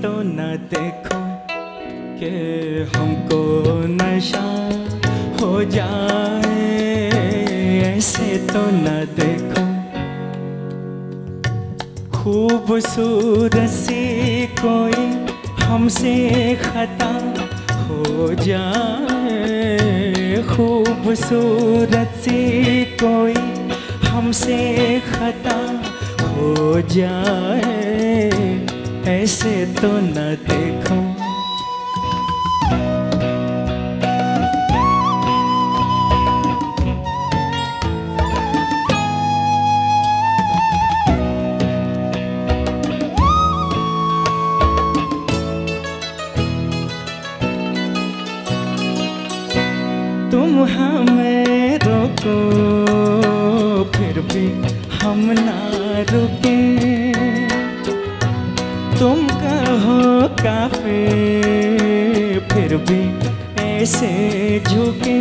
तो न देखो कि हमको नशा हो जाए, ऐसे तो न देखो। खूबसूरत सी कोई हमसे खता हो जाए, खूबसूरत सी कोई हमसे खता हो जाए, ऐसे तो न देखो। तुम हमें रोको फिर भी हम ना रुके, तुम कहो काफी फिर भी ऐसे झुके।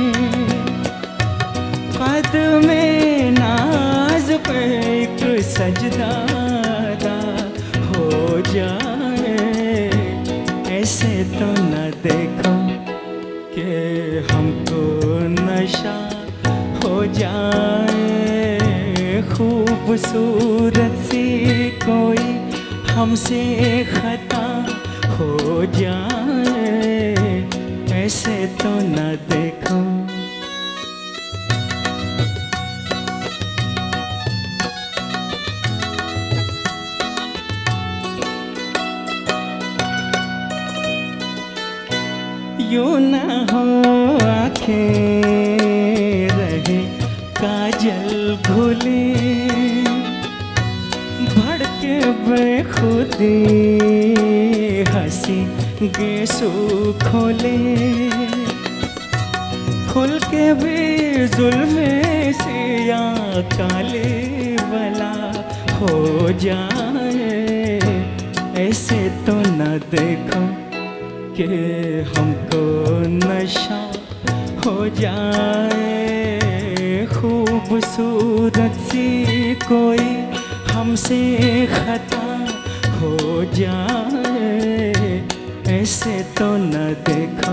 कद में नाज पे एक सजदा हो जाए, ऐसे तो न देखो कि हमको नशा हो जाए। खूबसूरत सी कोई हमसे खता हो जाए, ऐसे तो न देखो। यूं न हो आँखें रहे काजल घुली, भड़के बेखुदी हंसी गेसू खोले। खुल के भी जुल्मे से या काले बला हो जाए, ऐसे तो न देखो कि हमको नशा हो जाए। खूबसूरत सी कोई हमसे खता हो जाए, ऐसे तो न देखो।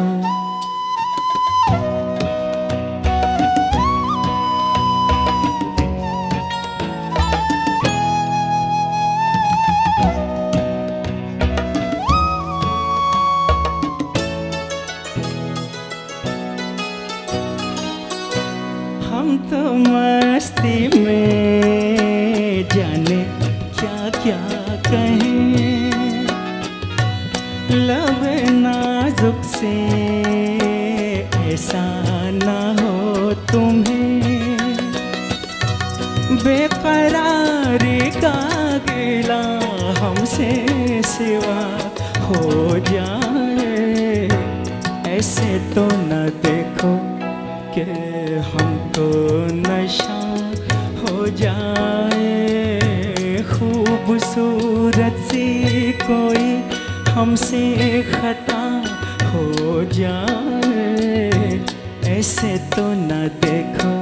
हम तो मस्ती में जाने क्या क्या कहें, लब नाजुक से ऐसा ना हो तुम्हें। बेकरारी का गिला हमसे सिवा हो जाए, ऐसे तो न देखो कि हमको नशा हो जाए। खूबसूरत सी कोई हमसे खता हो जाए, ऐसे तो न देखो।